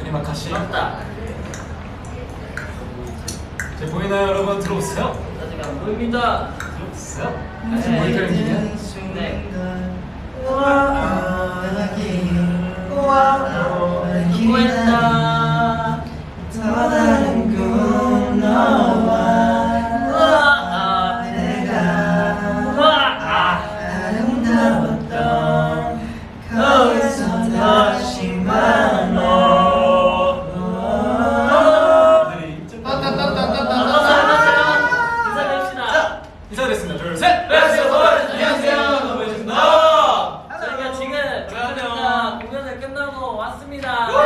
테리마카시. 맞다. 이제 보이나요, 여러분? 들어오세요. 아직 안 보입니다. 들어오세요. 아직 모니터링 중이야? 네. 기회다 더 다른 꿈 너와 내가 아름다웠던 거기서 다시 만나. 인사드렸습니다. 둘, 셋! 안녕하세요. 반갑습니다. 저희가 지금 공연을 끝나고 왔습니다.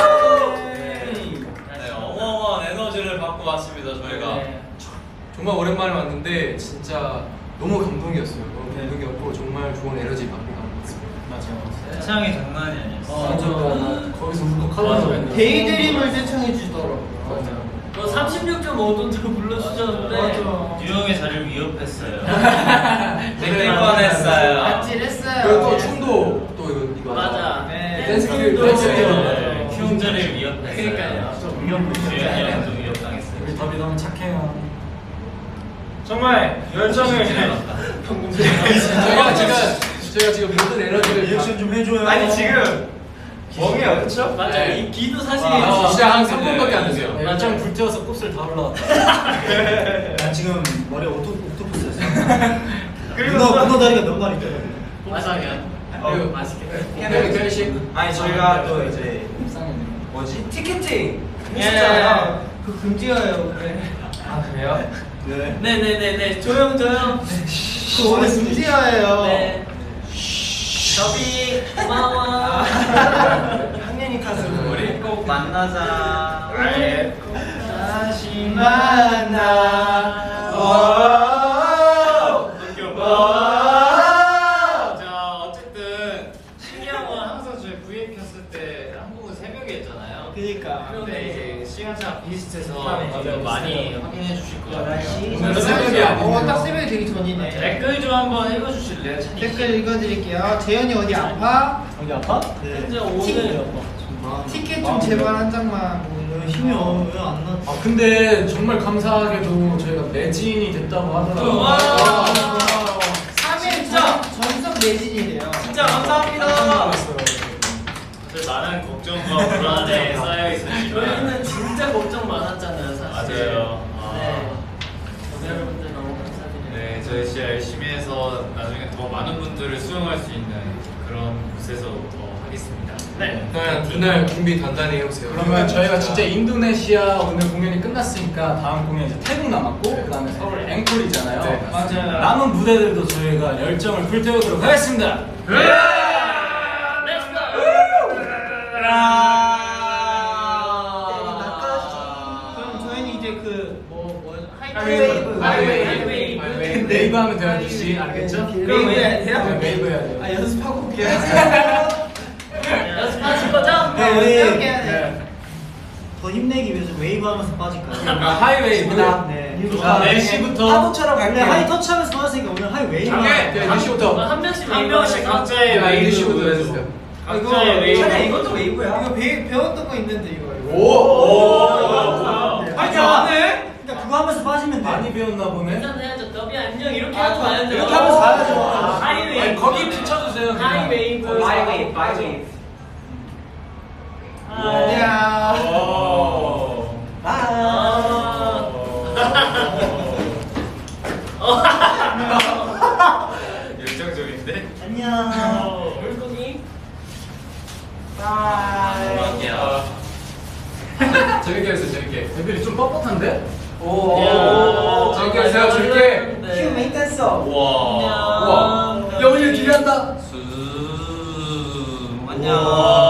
네, 어마어마한 에너지를 받고 왔습니다. 저희가 네. 정말 오랜만에 왔는데 진짜 너무 감동이었어요. 너무 감동이었고 정말 좋은 에너지 받고 간 것 같습니다. 맞아요. 세창이 장난이 아니었어. 맞아. 거기서 울컥하더라고요. 데이드림을 세창해 주더라고. 맞아요. 36.5도로 불러주셨는데 유형의 자리를 위협했어요. 될 뻔했어요. 아찔했어요. 그리고 또 춤도 또 이거 맞아. 네. 댄스 춤도 큐 댄스 큐 흉자를 위협했어요. 그러니까요. 주연이랑도 위협당했어요. 우리 더비 너무 착해요. 정말 열정을 저희가 지금 모든 에너지를 리액션 좀 해줘요. 아니 지금 멍해요, 그쵸? 맞아. 네. 이 기도 사실 시작 한 3분밖에 안 됐어요. 열정 불태워서 곱슬 다 올라왔다. 난 지금 머리에 오토프스였어. 그리고 문어 다리가 몇 마리 있더라고. 맛있게. 그리고 맛있게. 아니 저희가 또 이제 뭐지? 티켓팅 했었잖아요. 그 금지어요. 아, 그래요? 네. 네네네네. 조용. 그 오늘 금지어예요. 네. 더비 고마워. 학년이 카스 우리 꼭 만나자. 다시 만나. 자, 어쨌든 신기한 건 항상 저희 V앱 켰을 때 한국은 새벽에 했잖아요. 그니까. 근데 이제 시간차가 비슷해서 맞아요. 많이 확인해 주실 것 같아요. 오늘 새벽이 아니고. 딱 새벽이 되기 전이네. 댓글 좀 한번 읽어주실래요? 댓글 읽어드릴게요. 재현이 어디 아파? 어디 아파? 현재 오늘 티켓 좀 제발 한 장만. 힘이 왜안 나? 아, 근데 정말 감사하게도 저희가 매진이 됐다고 하더라고요. 와. 3일 전석 매진이래요. 진짜 감사합니다. 많은 걱정과 불안에 쌓여 있으니까. 저희는 진짜 걱정 많았잖아요, 사실. 맞아요. 네. 여러분들 너무 감사드려요. 네, 저희 진짜 열심히 해서 나중에 더 많은 분들을 수용할 수 있는 그런 곳에서 더 하겠습니다. 네. 그날 준비 단단히 해오세요. 그러면 저희가 진짜 인도네시아 오늘 공연이 끝났으니까 다음 공연 이제 태국 남았고 그다음에 서울 앵콜이잖아요. 네, 맞아요. 남은 무대들도 저희가 열정을 불태우도록 하겠습니다. 렛츠고! 그럼 저희는 이제 하이웨이브. 웨이브 하면 돼요, 아저씨. 알겠죠? 그럼 웨이브 해야 돼요? 네, 웨이브 해야 돼요. 연습하고 올게요. 연습하실 거죠? 네, 우리 네. 더 힘내기 위해서 웨이브 하면서 빠질까요? 그러니까 하이웨이브다. 네. 자, 4시부터 파도처럼 갈게. 하이 터치하면서 빠졌으니까 오늘 하이 웨이브. 네, 2시부터 한 명씩 한 명씩 각자의 아, 웨이브 2시부터 해주세요. 각자의 웨이브. 차라리 이것도 웨이브야. 이거 배웠던 거 있는데 이거. 오. 파이팅 안 해? 그러니까 그거 하면서 빠지면 돼. 많이 배웠나 보네. 일단 해야죠. 더비 안녕 이렇게 하고 가야죠. 이렇게 하면서 가야죠. 하이웨이브. 아니, 거기 붙여주세요. 그냥. 하이웨이브. 하이웨이브. 야. 오. 열정적인데? 안녕. 물고기. 음악이야. 재밌게 했어요, 재밌게. 데뷔리 좀 뻣뻣한데? 오, 재밌게 했어요, 재밌게. 큐 메인 댄서. 우와. 우와. 야, 우리 기대한다. 수. 안녕.